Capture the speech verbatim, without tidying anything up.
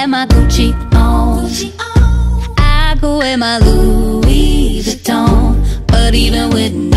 have my Gucci on, I could wear my Louis Vuitton, but even with